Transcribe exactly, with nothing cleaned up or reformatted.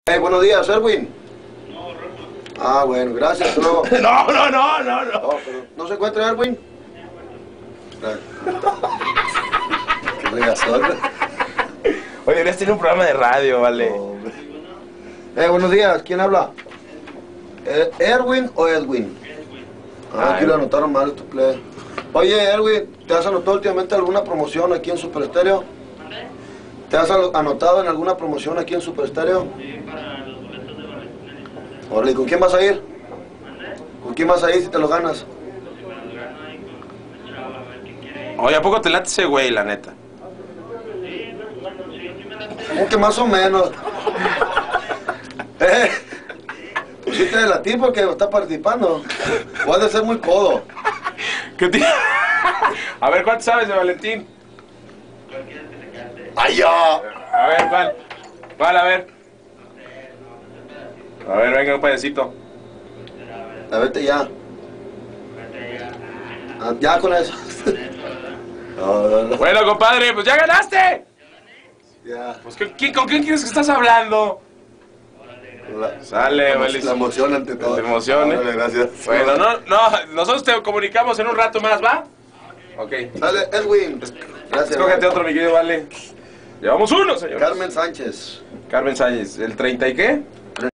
Hey, buenos días, Erwin. Ah, bueno, gracias. No, no, no, no, no, no. no, pero ¿no se encuentra Erwin? Qué regazón. Oye, deberías tener un programa de radio, vale. No, eh, buenos días, ¿quién habla? Eh, ¿Erwin o Edwin? Ah, Ah, aquí lo Erwin. anotaron mal, tu play. Oye, Erwin, ¿te has anotado últimamente alguna promoción aquí en Super Estéreo? ¿Te has anotado en alguna promoción aquí en Super Estéreo? Sí, para los boletos de Valentina. Órale, ¿con quién vas a ir? ¿Con quién vas a ir si te lo ganas? Si me los gano ahí con una chava, a ver quién quiere ir. Oye, ¿a poco te late ese güey, la neta? Sí, bueno, sí, sí me late. ¿Cómo que más o menos? eh, pues sí te delatí porque está participando. O has de ser muy codo. ¿Qué te... A ver, ¿cuánto sabes de Valentín? Cualquiera que te cante. ¡Ay, ya! A ver, ¿cuál? ¿Cuál? A ver. A ver, venga, un pedacito. A vete ya. Ah, ya con eso. No, no, no. Bueno, compadre, pues ya ganaste. Ya. Pues, ¿con quién, ¿con quién quieres que estás hablando? La, Sale, la, vale. la emoción ante todo. La emoción, ¿eh? Órale, gracias. Bueno, no, no, nosotros te comunicamos en un rato más, ¿va? Ok. Sale, Edwin. Gracias. Escógete otro, mi querido, vale. Llevamos uno, señor. Carmen Sánchez. Carmen Sánchez, ¿el treinta y qué?